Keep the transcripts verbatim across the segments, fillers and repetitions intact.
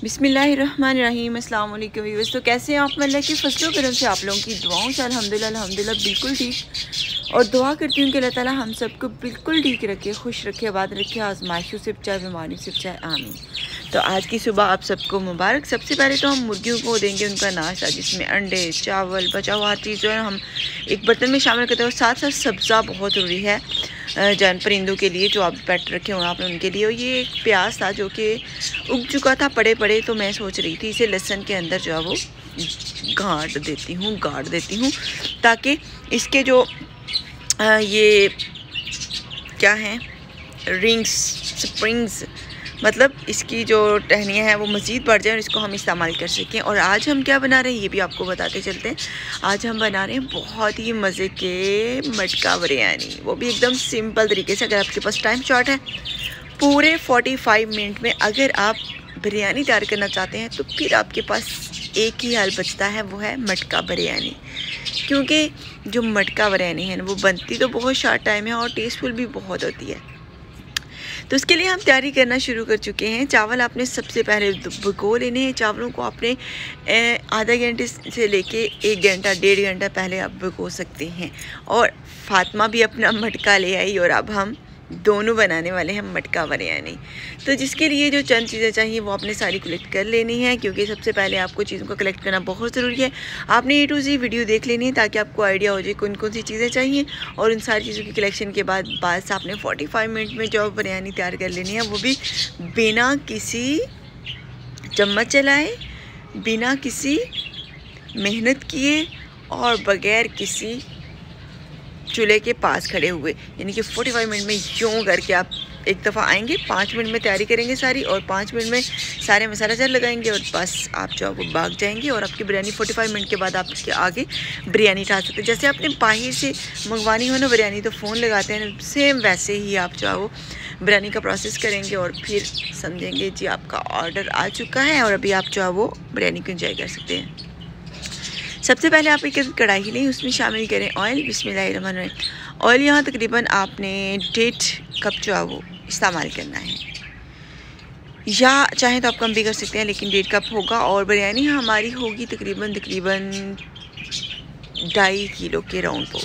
बिस्मिल्लाहिर्रहमानिर्रहीम अस्सलाम वालेकुम व्यूअर्स। तो कैसे हैं आप? अल्लाह की फजलों करम से आप लोगों की दुआओं से अल्हम्दुलिल्लाह अल्हम्दुलिल्लाह बिल्कुल ठीक। और दुआ करती हूँ कि अल्लाह ताला हम सबको बिल्कुल ठीक रखे, खुश रखे, आबाद रखे, आजमाइशों से बचाए, बीमारी से बचाए, आमीन। तो आज की सुबह आप सबको मुबारक। सबसे पहले तो हम मुर्गियों को देंगे उनका नाश्ता, जिसमें अंडे, चावल, बचा हुआ चीज़ जो है हम एक बर्तन में शामिल करते हैं। और साथ साथ सब्ज़ा बहुत ज़रूरी है जान परिंदों के लिए, जो आप पेट रखे हुए आपने उनके लिए। और ये एक प्याज था जो कि उग चुका था पड़े पड़े, तो मैं सोच रही थी इसे लहसुन के अंदर जो है वो गाड़ देती हूँ गाड़ देती हूँ ताकि इसके जो आ, ये क्या हैं रिंग्स स्प्रिंग्स, मतलब इसकी जो टहनियाँ हैं वो मज़ीद बढ़ जाए और इसको हम इस्तेमाल कर सकें। और आज हम क्या बना रहे हैं ये भी आपको बताते चलते हैं। आज हम बना रहे हैं बहुत ही मज़े के मटका बिरयानी, वो भी एकदम सिंपल तरीके से। अगर आपके पास टाइम शॉर्ट है, पूरे पैंतालीस मिनट में अगर आप बिरयानी तैयार करना चाहते हैं तो फिर आपके पास एक ही हाल बचता है, वो है मटका बिरयानी। क्योंकि जो मटका बिरयानी है वो बनती तो बहुत शॉर्ट टाइम है और टेस्टफुल भी बहुत होती है। तो उसके लिए हम तैयारी करना शुरू कर चुके हैं। चावल आपने सबसे पहले भिगो लेने हैं। चावलों को आपने आधा घंटे से लेके एक घंटा डेढ़ घंटा पहले आप भिगो सकते हैं। और फातिमा भी अपना मटका ले आई और अब हम दोनों बनाने वाले हैं मटका बिरयानी। तो जिसके लिए जो चंद चीज़ें चाहिए वो आपने सारी कलेक्ट कर लेनी है, क्योंकि सबसे पहले आपको चीज़ों को कलेक्ट करना बहुत ज़रूरी है। आपने ए टू जी वीडियो देख लेनी है ताकि आपको आइडिया हो जाए कौन कौन सी चीज़ें चाहिए। और उन सारी चीज़ों की कलेक्शन के बाद बस आपने पैंतालीस मिनट में जो बिरयानी तैयार कर लेनी है, वो भी बिना किसी चम्मच चलाए, बिना किसी मेहनत किए और बग़ैर किसी चूल्हे के पास खड़े हुए। यानी कि पैंतालीस मिनट में यूँ करके आप एक दफ़ा आएंगे, पाँच मिनट में तैयारी करेंगे सारी, और पाँच मिनट में सारे मसाला जार लगाएंगे और बस आप जो है वो भाग जाएंगे। और आपकी बिरयानी पैंतालीस मिनट के बाद आप इसके आगे बिरयानी खा सकते हैं। जैसे आपने बाहर से मंगवानी हो ना बिरयानी, तो फ़ोन लगाते हैं, सेम वैसे ही आप जो है वो बिरयानी का प्रोसेस करेंगे और फिर समझेंगे जी आपका ऑर्डर आ चुका है और अभी आप जो है वो बिरयानी को इंजॉय कर सकते हैं। सबसे पहले आप एक कढ़ाई लें, उसमें शामिल करें ऑयल। बिस्मिल्लाहिर्रहमानिर्रहीम। ऑयल यहाँ तकरीबन आपने डेढ़ कप जो है वो इस्तेमाल करना है, या चाहे तो आप कम भी कर सकते हैं, लेकिन डेढ़ कप होगा। और बिरयानी हमारी होगी तकरीबन तकरीबन ढाई किलो के राउंड को।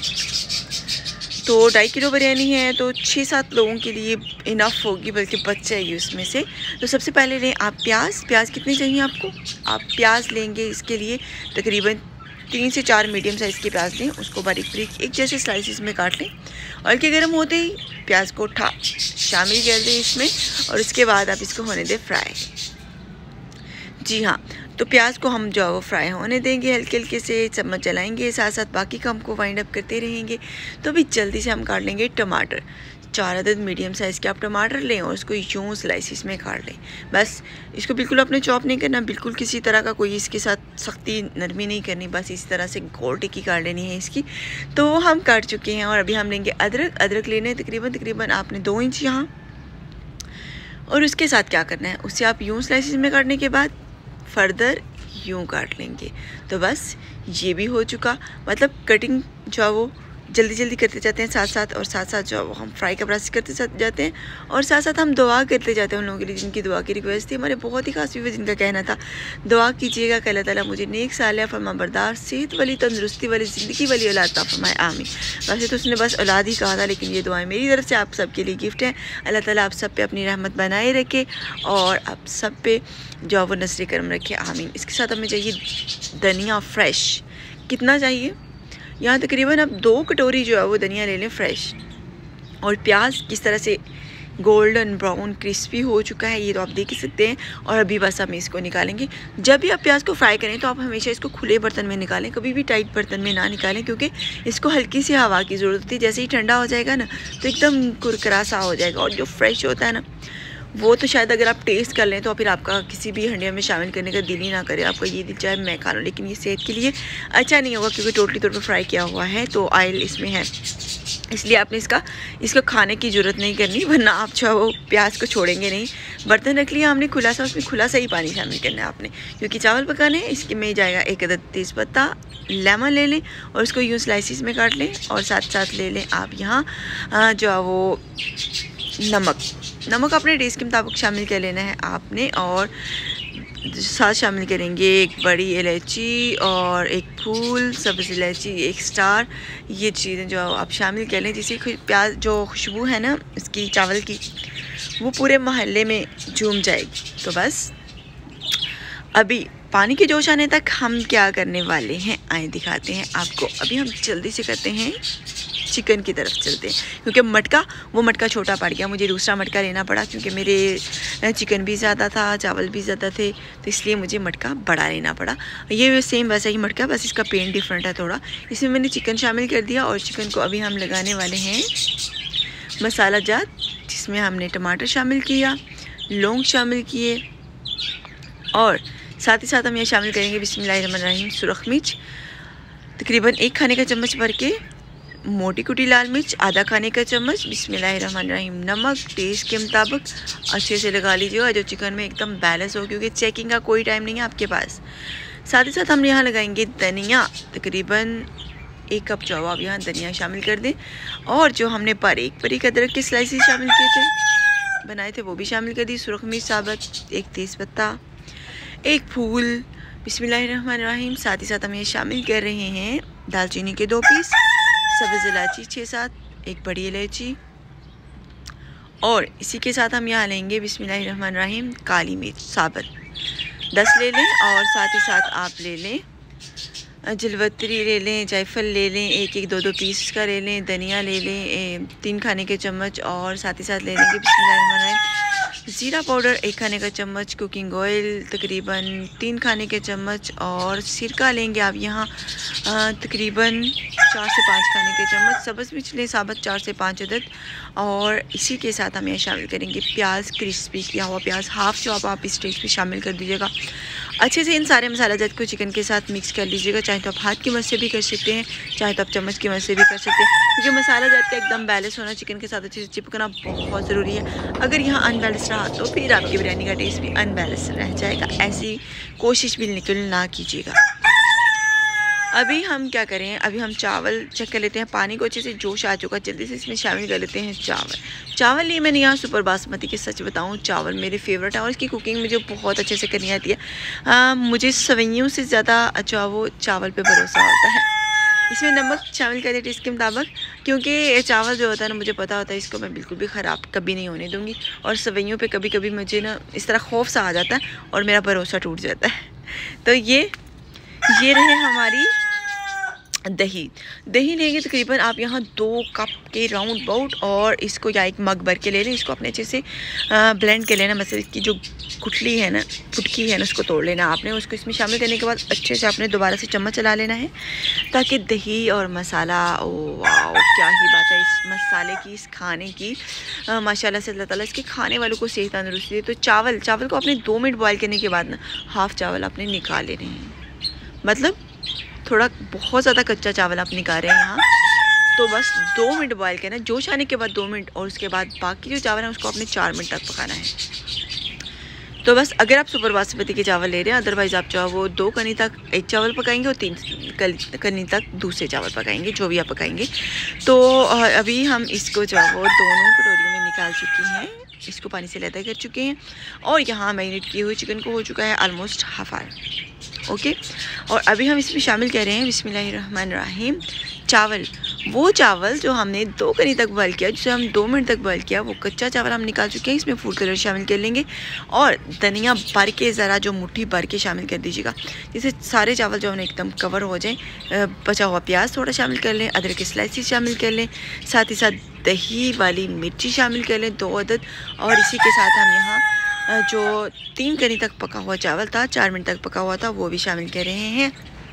तो ढाई किलो बिरयानी है तो छः सात लोगों के लिए इनफ होगी, बल्कि बच जाएगी उसमें से। तो सबसे पहले लें आप प्याज। प्याज कितने चाहिए आपको? आप प्याज लेंगे इसके लिए तकरीबन तीन से चार मीडियम साइज़ के प्याज लें, उसको बारीक बारीक एक जैसे स्लाइसिस में काट लें। ऑयल के गर्म होते ही प्याज को उठा शामिल कर दें इसमें, और उसके बाद आप इसको होने दें फ्राई। जी हाँ, तो प्याज को हम जो है वो फ्राई होने देंगे, हल्के हल्के से चम्मच चलाएंगे, साथ साथ बाकी काम को वाइंड अप करते रहेंगे। तो अभी जल्दी से हम काट लेंगे टमाटर। चार अदद मीडियम साइज़ के आप टमाटर लें और उसको यूँ स्लाइसिस में काट लें। बस इसको बिल्कुल आपने चॉप नहीं करना, बिल्कुल किसी तरह का कोई इसके साथ सख्ती नरमी नहीं करनी, बस इस तरह से गोल टिक्की काट लेनी है इसकी। तो हम काट चुके हैं। और अभी हम लेंगे अदरक। अदरक लेने तकरीबन तकरीबन आपने दो इंच यहाँ। और उसके साथ क्या करना है, उससे आप यूँ स्लाइसिस में काटने के बाद फर्दर यूँ काट लेंगे। तो बस ये भी हो चुका। मतलब कटिंग जो है वो जल्दी जल्दी करते जाते हैं साथ साथ, और साथ साथ जो हम फ्राई का प्रोसेस करते जाते हैं, और साथ साथ हम दुआ करते जाते हैं उन लोगों के लिए जिनकी दुआ की रिक्वेस्ट थी। हमारे बहुत ही खास व्यूअर्स जिनका कहना था दुआ कीजिएगा कि अल्लाह ताला मुझे नेक सालिया फरमाबरदार सेहत वाली तंदुरुस्ती वाली ज़िंदगी वाली औलाद अता फरमाए, आमीन। वैसे तो उसने बस औलाद ही कहा था, लेकिन ये दुआएं मेरी तरफ से आप सबके लिए गिफ्ट है। अल्लाह ताला आप सब पे अपनी रहमत बनाए रखे और आप सब पे जो वो नस्र करम रखे, आमीन। इसके साथ हमें चाहिए धनिया फ्रेश। कितना चाहिए? यहाँ तकरीबन आप दो कटोरी जो है वो धनिया ले लें फ्रेश। और प्याज किस तरह से गोल्डन ब्राउन क्रिस्पी हो चुका है ये तो आप देख ही सकते हैं। और अभी बस हम इसको निकालेंगे। जब भी आप प्याज को फ्राई करें तो आप हमेशा इसको खुले बर्तन में निकालें, कभी भी टाइट बर्तन में ना निकालें, क्योंकि इसको हल्की सी हवा की ज़रूरत होती है। जैसे ही ठंडा हो जाएगा ना तो एकदम कुरकुरा सा हो जाएगा। और जो फ्रेश होता है ना वो तो शायद अगर आप टेस्ट कर लें तो फिर आपका किसी भी हंडिया में शामिल करने का दिल ही ना करे, आपका ये दिल चाहे मैं खा लूँ, लेकिन ये सेहत के लिए अच्छा नहीं होगा क्योंकि टोटली तौर पर फ्राई किया हुआ है, तो ऑयल इसमें है, इसलिए आपने इसका इसको खाने की ज़रूरत नहीं करनी, वरना आप जो वो प्याज को छोड़ेंगे नहीं। बर्तन रख लिया हमने खुला सा, उसमें खुला सा ही पानी शामिल करना है आपने, क्योंकि चावल पकाने हैं। इसके में जाएगा एक अदद तेज़पत्ता, लेमन ले लें और उसको यूँ स्लाइसिस में काट लें, और साथ साथ ले लें आप यहाँ जो है वो नमक। नमक अपने टेस्ट के मुताबिक शामिल कर लेना है आपने। और साथ शामिल करेंगे एक बड़ी इलायची और एक फूल, सब्ज़ इलायची, एक स्टार। ये चीज़ें जो आप शामिल कर लें, जिससे प्याज जो खुशबू है ना इसकी चावल की, वो पूरे मोहल्ले में झूम जाएगी। तो बस अभी पानी के जोश आने तक हम क्या करने वाले हैं, आए दिखाते हैं आपको। अभी हम जल्दी से करते हैं चिकन की तरफ चलते हैं, क्योंकि मटका वो मटका छोटा पड़ गया, मुझे दूसरा मटका लेना पड़ा, क्योंकि मेरे चिकन भी ज़्यादा था, चावल भी ज़्यादा थे, तो इसलिए मुझे मटका बड़ा लेना पड़ा। ये सेम वैसा ही मटका, बस इसका पेंट डिफरेंट है थोड़ा। इसमें मैंने चिकन शामिल कर दिया और चिकन को अभी हम लगाने वाले हैं मसाला जात, जिसमें हमने टमाटर शामिल किया, लौंग शामिल किए और साथ ही साथ हम ये शामिल करेंगे बिस्मिल्लाहिर्रहमानिर्रहीम सुरख मिर्च, तकरीबन एक खाने का चम्मच भर के, मोटी कुटी लाल मिर्च आधा खाने का चम्मच, बिस्मिल्लाहिर्रहमानिर्रहीम नमक टेस्ट के मुताबिक। अच्छे से लगा लीजिएगा जो चिकन में एकदम बैलेंस हो, क्योंकि चेकिंग का कोई टाइम नहीं है आपके पास। साथ ही साथ हम यहाँ लगाएंगे धनिया, तकरीबन एक कप जो आप यहाँ धनिया शामिल कर दें, और जो हमने बारीक बारीक अदरक के स्लाइसेस शामिल किए थे बनाए थे वो भी शामिल कर दी। सुरख मिर्च साबुत, एक तेज़पत्ता, एक फूल, बिस्मिल्लाहिर्रहमानिर्रहीम। साथ ही साथ हम ये शामिल कर रहे हैं दालचीनी के दो पीस, सब्ज़ इलायची छः सात, एक बड़ी इलायची, और इसी के साथ हम यहाँ लेंगे बिस्मिल्लाहिर्रहमानिर्रहीम काली मिर्च साबुत दस ले लें, और साथ ही साथ आप ले लें जलवतरी ले लें, जायफल ले लें, एक एक दो दो पीस का ले लें, धनिया ले लें तीन खाने के चम्मच, और साथ ही साथ ले लेंगे बिस्मिल्लाहिर्रहमानिर्रहीम ज़ीरा पाउडर एक खाने का चम्मच, कुकिंग ऑयल तकरीबन तीन खाने के चम्मच, और सिरका लेंगे आप यहाँ तकरीबन चार से पाँच खाने के चम्मच, सब्ज़ मिर्च लें साबुत चार से पाँच अदद, और इसी के साथ हम यहाँ शामिल करेंगे प्याज, क्रिस्पी किया हुआ प्याज हाफ, जो आप, आप इस स्टेज पे शामिल कर दीजिएगा। अच्छे से इन सारे मसाला जात को चिकन के साथ मिक्स कर लीजिएगा। चाहे तो आप हाथ की मदद से भी कर सकते हैं, चाहे तो आप चम्मच की मदद से भी कर सकते हैं, क्योंकि मसाला जात का एकदम बैलेंस होना चिकन के साथ अच्छे से चिपकना बहुत ज़रूरी है। अगर यहाँ अनबैलेंस रहा तो फिर आपकी बिरयानी का टेस्ट भी अनबैलेंस रह जाएगा, ऐसी कोशिश बिल्कुल ना कीजिएगा। अभी हम क्या करें, अभी हम चावल चेक कर लेते हैं, पानी को अच्छे से जोश आ चुका, जल्दी से इसमें शामिल कर लेते हैं चावल। चावल लिए मैंने यहाँ सुपर बासमती के, सच बताऊँ चावल मेरे फेवरेट है और इसकी कुकिंग मुझे बहुत अच्छे से करनी आती है। आ, मुझे सवैयों से ज़्यादा अच्छा वो चावल पे भरोसा होता है। इसमें नमक शामिल कर टेस्ट के मुताबिक, क्योंकि चावल जो होता है ना मुझे पता होता है इसको मैं बिल्कुल भी ख़राब कभी नहीं होने दूँगी, और सवैयों पे कभी कभी मुझे ना इस तरह खौफ सा आ जाता है और मेरा भरोसा टूट जाता है। तो ये ये रहे हमारी दही। दही लेंगे तकरीबन आप यहाँ दो कप के राउंड अबाउट, और इसको या एक मग भर के ले लें। इसको अपने अच्छे से ब्लेंड कर लेना, मतलब इसकी जो गुठली है ना, फुटकी है ना, उसको तोड़ लेना आपने। उसको इसमें शामिल करने के बाद अच्छे से आपने दोबारा से चम्मच चला लेना है, ताकि दही और मसाला, ओ वाओ क्या ही बात है इस मसाले की, इस खाने की, आ, माशाल्लाह से अल्लाह ताला इसके खाने वालों को सेहत तंदुरुस्ती दे। तो चावल चावल को आपने दो मिनट बॉयल करने के बाद ना हाफ़ चावल आपने निकाल लेने हैं, मतलब थोड़ा बहुत ज़्यादा कच्चा चावल आप निकाल रहे हैं यहाँ, तो बस दो मिनट बॉयल करना है, जोश आने के बाद दो मिनट, और उसके बाद बाकी जो चावल है उसको आपने चार मिनट तक पकाना है। तो बस अगर आप सुपर बासमती के चावल ले रहे हैं, अदरवाइज़ आप चाहो वो दो कनी तक एक चावल पकाएंगे और तीन कनी तक दूसरे चावल पकाएंगे, जो भी आप पकाएंगे। तो अभी हम इसको जो है वो दोनों कटोरियों में निकाल चुके हैं, इसको पानी से लहदा कर चुके हैं, और यहाँ मैरिनेट किए हुए चिकन को हो चुका है ऑलमोस्ट हाफ आवर। ओके, और अभी हम इसमें शामिल कर रहे हैं बिस्मिल्लाहिर्रहमानिर्रहीम चावल। वो चावल जो हमने दो कनी तक बॉयल किया, जिसे हम दो मिनट तक बॉयल किया, वो कच्चा चावल हम निकाल चुके हैं। इसमें फूड कलर शामिल कर लेंगे, और धनिया भर के ज़रा जो मुट्ठी भर के शामिल कर दीजिएगा, जिससे सारे चावल जो हमने एकदम कवर हो जाए। बचा हुआ प्याज थोड़ा शामिल कर लें, अदरक के स्लाइसेस शामिल कर लें, साथ ही साथ दही वाली मिर्ची शामिल कर लें दो अदद, और इसी के साथ हम यहाँ जो तीन कनी तक पका हुआ चावल था, चार मिनट तक पका हुआ था, वो भी शामिल कर रहे हैं,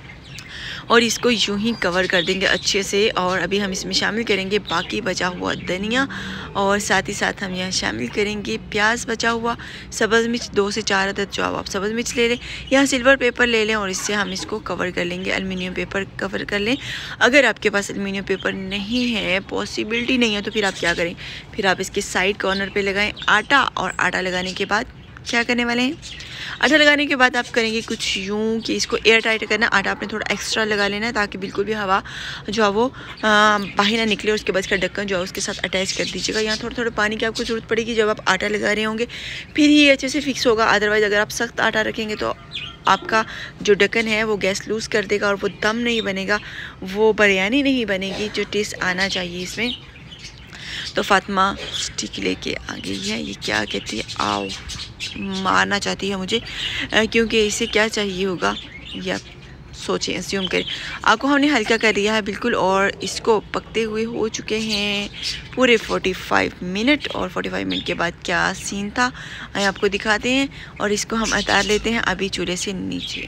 और इसको यूं ही कवर कर देंगे अच्छे से। और अभी हम इसमें शामिल करेंगे बाकी बचा हुआ धनिया, और साथ ही साथ हम यहाँ शामिल करेंगे प्याज बचा हुआ, सब्ज़ मिर्च दो से चार अदद जो आप सब्ज़ मिर्च ले लें, यहाँ सिल्वर पेपर ले लें, और इससे हम इसको कवर कर लेंगे, एलुमिनियम पेपर कवर कर लें। अगर आपके पास एलुमिनियम पेपर नहीं है, पॉसिबिलिटी नहीं है, तो फिर आप क्या करें, फिर आप इसके साइड कॉर्नर पे लगाएं आटा, और आटा लगाने के बाद क्या करने वाले हैं, आटा लगाने के बाद आप करेंगे कुछ यूँ कि इसको एयर टाइट करना। आटा आपने थोड़ा एक्स्ट्रा लगा लेना है ताकि बिल्कुल भी हवा जो है वो बाहर ना निकले। उसके बाद इसका ढक्कन जो है उसके साथ अटैच कर दीजिएगा। यहाँ थोड़ा थोड़ा पानी की आपको ज़रूरत पड़ेगी जब आप आटा लगा रहे होंगे, फिर ही अच्छे से फिक्स होगा। अदरवाइज़ अगर आप सख्त आटा रखेंगे तो आपका जो ढक्कन है वो गैस लूज़ कर देगा और वो दम नहीं बनेगा, वो बिरयानी नहीं बनेगी जो टेस्ट आना चाहिए इसमें। तो फातिमा स्टिक लेके आ गई है, ये क्या कहती है, आओ मारना चाहती है मुझे, क्योंकि इसे क्या चाहिए होगा या सोचें, अस्यूम करें। आपको हमने हल्का कर दिया है बिल्कुल, और इसको पकते हुए हो चुके हैं पूरे पैंतालीस मिनट। और पैंतालीस मिनट के बाद क्या सीन था आइए आपको दिखाते हैं। और इसको हम उतार लेते हैं अभी चूल्हे से नीचे।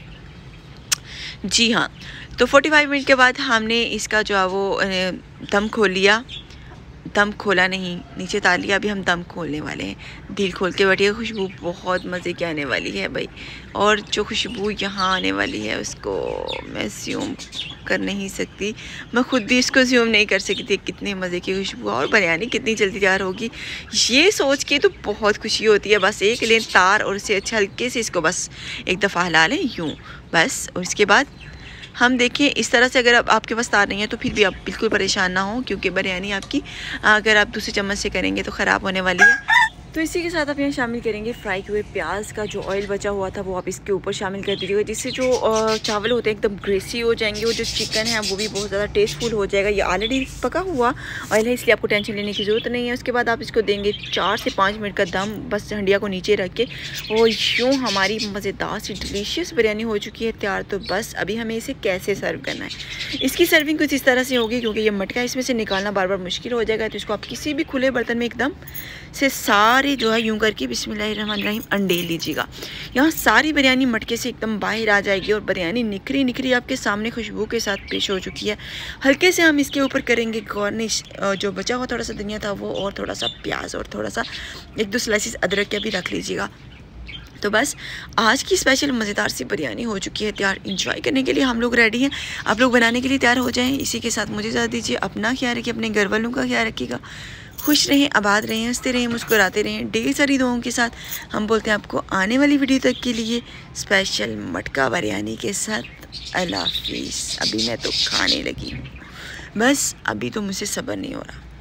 जी हाँ, तो पैंतालीस मिनट के बाद हमने इसका जो है वो दम खोल लिया। दम खोला नहीं, नीचे तार लिया। अभी हम दम खोलने वाले हैं। दिल खोल के बैठिए, खुशबू बहुत मज़े की आने वाली है भाई। और जो खुशबू यहाँ आने वाली है उसको मैं ज़ूम कर नहीं सकती, मैं ख़ुद भी इसको ज़ूम नहीं कर सकती कितने मज़े की खुशबू और बिरयानी कितनी जल्दी तैयार होगी। ये सोच के तो बहुत खुशी होती है। बस एक लें तार और उससे अच्छा हल्के से इसको बस एक दफ़ा हिला लें यूँ बस। और इसके बाद हम देखें इस तरह से, अगर आप आपके पास तार नहीं है तो फिर भी आप बिल्कुल परेशान ना हो, क्योंकि बिरयानी आपकी अगर आप दूसरे चम्मच से करेंगे तो ख़राब होने वाली है। तो इसी के साथ आप यहाँ शामिल करेंगे फ्राई हुए प्याज का जो ऑयल बचा हुआ था वो आप इसके ऊपर शामिल कर दीजिएगा, जिससे जो चावल होते हैं एकदम ग्रेसी हो जाएंगे और जो चिकन है वो भी बहुत ज़्यादा टेस्टफुल हो जाएगा। ये ऑलरेडी पका हुआ ऑयल है इसलिए आपको टेंशन लेने की ज़रूरत नहीं है। उसके बाद आप इसको देंगे चार से पाँच मिनट का दम, बस हंडिया को नीचे रख के। और यूँ हमारी मज़ेदार सी डिलीशियस बिरयानी हो चुकी है तैयार। तो बस अभी हमें इसे कैसे सर्व करना है, इसकी सर्विंग कुछ इस तरह से होगी, क्योंकि ये मटका इसमें से निकालना बार बार मुश्किल हो जाएगा। तो इसको आप किसी भी खुले बर्तन में एकदम से सारे जो है यूं करके बिस्मिल्लाहिर्रहमानिर्रहीम अंडे लीजिएगा। यहाँ सारी बिरयानी मटके से एकदम बाहर आ जाएगी और बिरयानी निखरी निखरी आपके सामने खुशबू के साथ पेश हो चुकी है। हल्के से हम इसके ऊपर करेंगे गार्निश, जो बचा हुआ थोड़ा सा धनिया था वो, और थोड़ा सा प्याज और थोड़ा सा एक दो स्लाइसिस अदरक के भी रख लीजिएगा। तो बस आज की स्पेशल मज़ेदार सी बिरयानी हो चुकी है तैयार। इंजॉय करने के लिए हम लोग रेडी हैं, आप लोग बनाने के लिए तैयार हो जाएं। इसी के साथ मुझे इजाज़त दीजिए। अपना ख्याल रखिए, अपने घर वालों का ख्याल रखिएगा। खुश रहें, आबाद रहें, हंसते रहें, मुस्कुराते रहें, ढेर सारी दुआओं के साथ। हम बोलते हैं आपको आने वाली वीडियो तक के लिए स्पेशल मटका बिरयानी के साथ अल्लाह हाफिज़। अभी मैं तो खाने लगी हूँ, बस अभी तो मुझसे सब्र नहीं हो रहा।